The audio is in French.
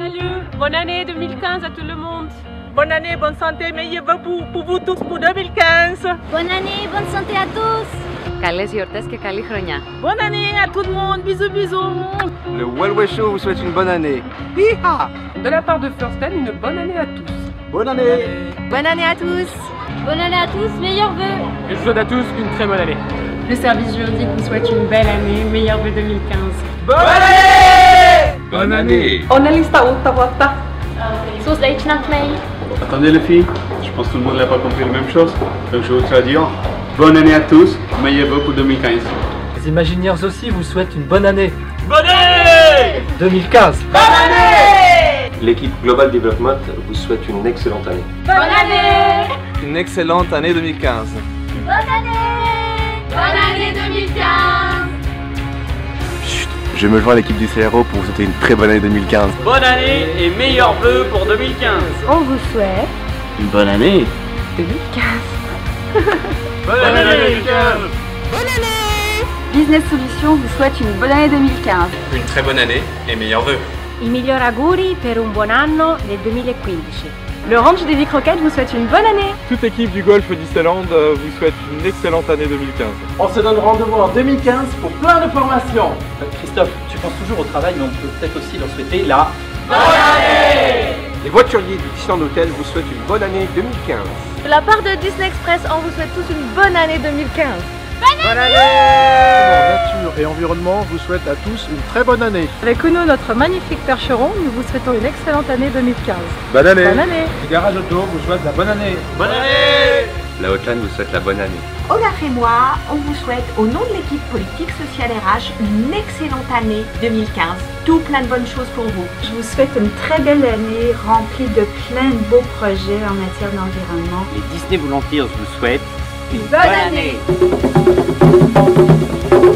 élus. Bonne année 2015 à tout le monde. Bonne année, bonne santé, meilleurs vœux pour vous tous pour 2015. Bonne année, bonne santé à tous. Καλές γιορτές και καλή χρονιά. Bonne année à tout le monde, bisous bisous. Le Wellway Show vous souhaite une bonne année. Hi-ha! De la part de Firsten, une bonne année à tous. Bonne année! Bonne année à tous. Bonne année à tous, meilleurs vœux. Et je souhaite à tous une très bonne année. Le service juridique vous souhaite une belle année, meilleurs vœux 2015. Bonne année! Bonne année! On lista utta volta. Attendez les filles, je pense que tout le monde n'a pas compris la même chose. Donc je vais vous traduire. Bonne année à tous, meilleurs vœux pour 2015. Les Imagineers aussi vous souhaitent une bonne année. Bonne année! 2015. Bonne année! L'équipe Global Development vous souhaite une excellente année. Bonne année. Une excellente année 2015. Bonne année. Bonne année 2015. Chut, je vais me joindre à l'équipe du CRO pour vous souhaiter une très bonne année 2015. Bonne année et meilleurs vœux pour 2015. On vous souhaite Une bonne année! 2015. Bonne année 2015! Bonne année. Business Solutions vous souhaite une bonne année 2015. Une très bonne année et meilleurs vœux. I migliori auguri per un buon anno nel 2015. Le Ranch des Vies Croquettes vous souhaite une bonne année. Toute l'équipe du golf d'Islande vous souhaite une excellente année 2015. On se donne rendez-vous en 2015 pour plein de formations. Christophe, tu penses toujours au travail, mais on peut peut-être aussi leur souhaiter la Bonne année! Les voituriers du Disneyland Hotel vous souhaitent une bonne année 2015. De la part de Disney Express, on vous souhaite tous une bonne année 2015. Bonne année! Nature et environnement vous souhaite à tous une très bonne année. Avec Uno, notre magnifique percheron, nous vous souhaitons une excellente année 2015. Bonne année! Bonne année. Le garage auto vous souhaite la bonne année. Bonne année! La Hotline vous souhaite la bonne année. Olaf et moi, on vous souhaite, au nom de l'équipe politique sociale RH, une excellente année 2015. Tout plein de bonnes choses pour vous. Je vous souhaite une très belle année remplie de plein de beaux projets en matière d'environnement. Les Disney Volunteers vous souhaitent Bonne année.